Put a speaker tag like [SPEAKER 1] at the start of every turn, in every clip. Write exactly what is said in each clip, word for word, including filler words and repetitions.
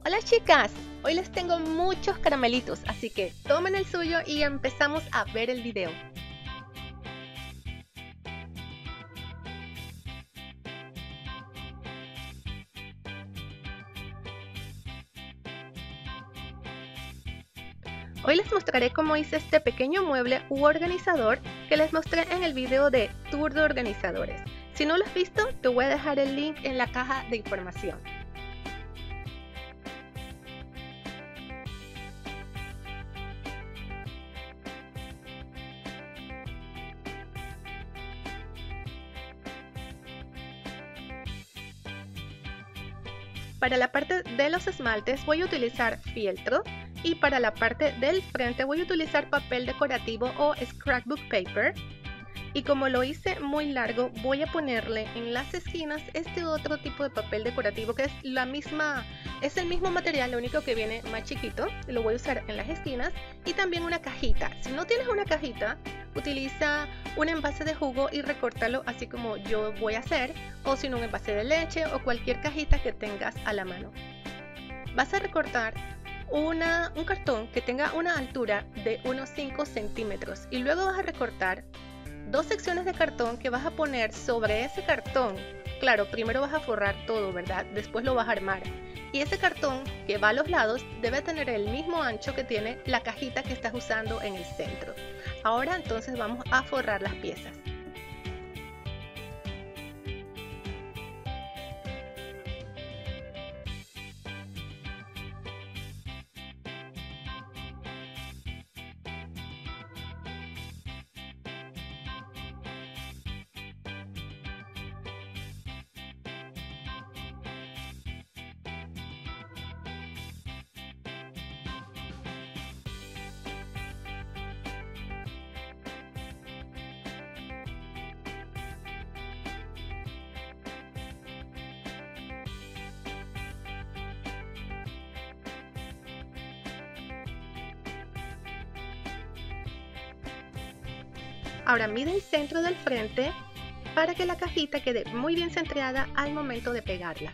[SPEAKER 1] Hola chicas, hoy les tengo muchos caramelitos, así que tomen el suyo y empezamos a ver el video. Hoy les mostraré cómo hice este pequeño mueble u organizador que les mostré en el video de Tour de Organizadores. Si no lo has visto, te voy a dejar el link en la caja de información. Para la parte de los esmaltes voy a utilizar fieltro y para la parte del frente voy a utilizar papel decorativo o scrapbook paper. Y como lo hice muy largo, voy a ponerle en las esquinas este otro tipo de papel decorativo que es la misma, es el mismo material, lo único que viene más chiquito. Lo voy a usar en las esquinas y también una cajita. Si no tienes una cajita, utiliza un envase de jugo y recórtalo así como yo voy a hacer, o si no un envase de leche o cualquier cajita que tengas a la mano. Vas a recortar una, un cartón que tenga una altura de unos cinco centímetros y luego vas a recortar dos secciones de cartón que vas a poner sobre ese cartón. Claro, primero vas a forrar todo, ¿verdad? Después lo vas a armar. Y ese cartón que va a los lados debe tener el mismo ancho que tiene la cajita que estás usando en el centro. Ahora entonces vamos a forrar las piezas. Ahora mide el centro del frente para que la cajita quede muy bien centrada al momento de pegarla.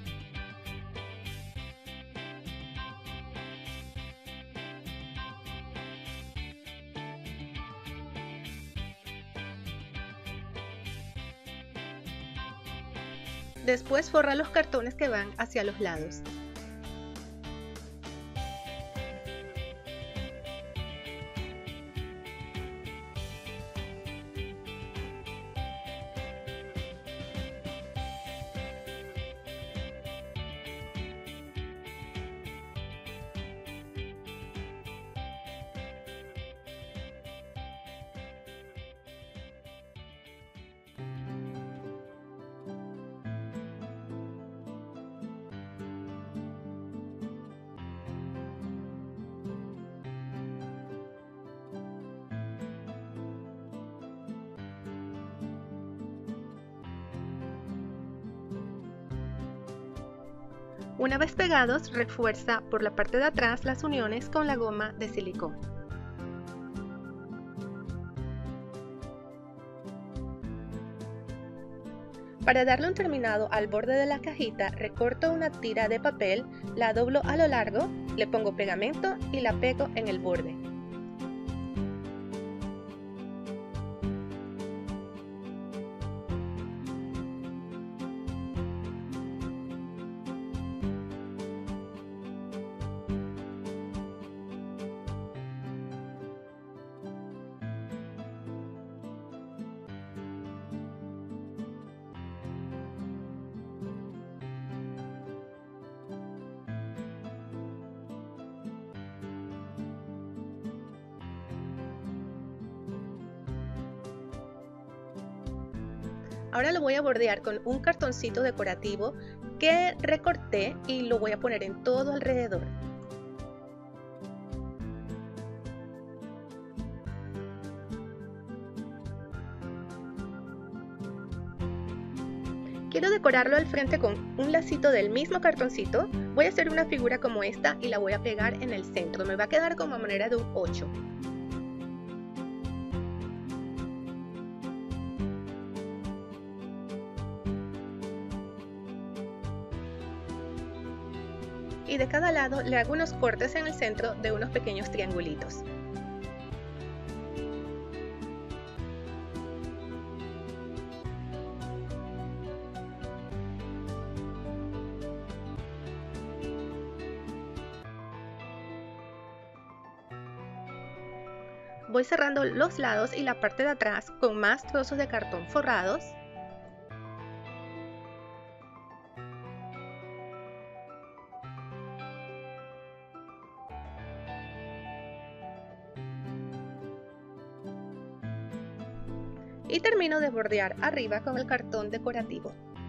[SPEAKER 1] Después forra los cartones que van hacia los lados. Una vez pegados, refuerza por la parte de atrás las uniones con la goma de silicón. Para darle un terminado al borde de la cajita, recorto una tira de papel, la doblo a lo largo, le pongo pegamento y la pego en el borde. Ahora lo voy a bordear con un cartoncito decorativo que recorté y lo voy a poner en todo alrededor. Quiero decorarlo al frente con un lacito del mismo cartoncito. Voy a hacer una figura como esta y la voy a pegar en el centro. Me va a quedar como a manera de un ocho. y de cada lado le hago unos cortes en el centro de unos pequeños triangulitos. Voy cerrando los lados y la parte de atrás con más trozos de cartón forrados. Y termino de bordear arriba con el cartón decorativo.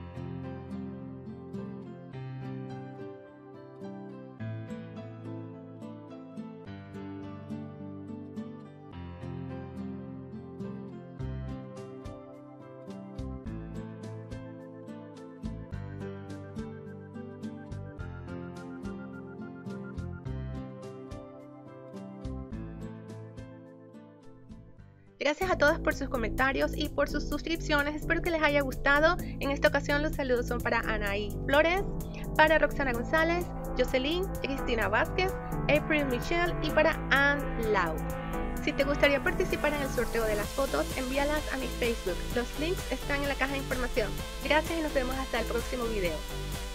[SPEAKER 1] Gracias a todos por sus comentarios y por sus suscripciones, espero que les haya gustado. En esta ocasión los saludos son para Anaí Flores, para Roxana González, Jocelyn, Cristina Vázquez, April Michelle y para Ann Lau. Si te gustaría participar en el sorteo de las fotos, envíalas a mi Facebook. Los links están en la caja de información. Gracias y nos vemos hasta el próximo video.